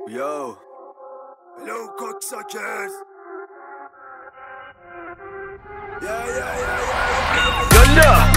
Yo. Hello, cocksuckers. Yalla.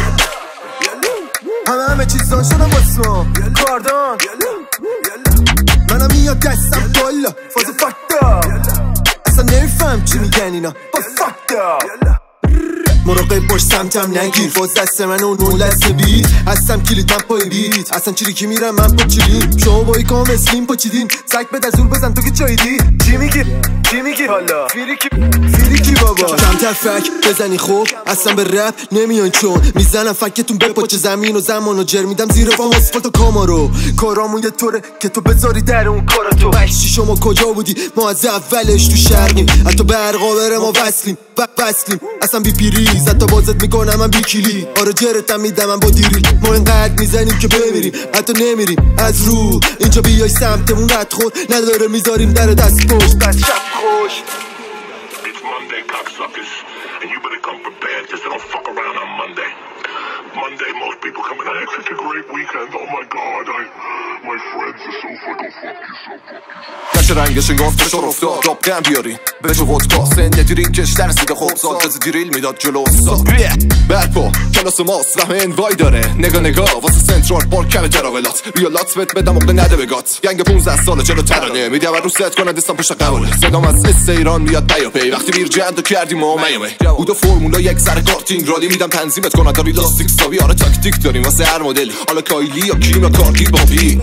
همه چیزان شدم باسم کاردان منم میاد دستم بالا فاز فکتا اصلا نمیفهم چی میگن اینا با فکتا مراقب باش سمتم نگیر فاز دست من اون لسه بیت هستم کلید من پای بیت اصلا چیری میرم من پا چیلیم شما با ایکام اسلیم پاچیدین سگ به دزور بزن تو که چایدی چی میگی حالا فیریکی بابا کمتر فک بزنی خوب اصلا به رپ نمیان چون میزنم فکتون به پاچه زمین و زمان و جر میدم زیر فام اسفالت و کامارو کارامون یه طوره که تو بذاری در اون کاراتو بشتی شما کجا بودی ما از اولش تو شرقیم حتی برقا بره ما وصلیم اصلا بی پیریز حتی بازت میکنم من بی کلی آره جرتم میدم من با دیری ما اینقدر میزنیم که بمیریم حتی نمیریم از رو اینجا بیای سمتمون رد خود نداره میذاریم در دست پشت بس شب خوش It's Monday, cocksuckers, and you better come prepared because they don't fuck around on Monday. Monday, most people come in. I had such a great weekend. Oh my God, my friends are so fucking fuck you. نشه رنگش انگار فشار افتاد راب قم بیارین به جو ودکا سن ندیرین کش ترسیده خوب سال تازه دیریل میداد جلو استاد برپا کلاس ماست رحمه انوای داره نگاه واسه سنترال بار کم جراولات ریالات بت بدم اقده نده بگات گنگ 15 ساله چرا ترانه میدیم رو ست کنن دستان پشت قبوله صدام از اس ایران میاد پیاپی وقتی میر جند کردیم و میامه بودو فرمولا یک سر کارتینگ رالی میدم تنظیمت کنن داری لاستیک ساوی آره تاکتیک داریم واسه هر مدلی حالا کایلی یا کیم یا کارتی بابی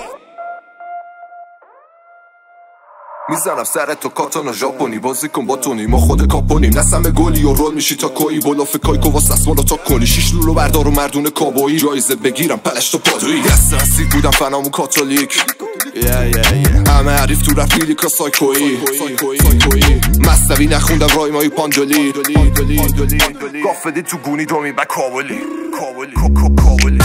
میزنم سرت تو کاتانا ژاپنی بازی کن با تونی ما خود کاپونیم نسم گلی و رول میشی تا کوی بالا فکایکو واسه اسمالا تا کنی شیش لولو بردار و مردون کابایی جایزه بگیرم پلش تو پادویی دست رسید بودم فنامون کاتولیک همه حریف تو رفیلیکا سایکویی مستوی نخوندم رایمای پاندولی گافدی تو گونی دومی با کابلی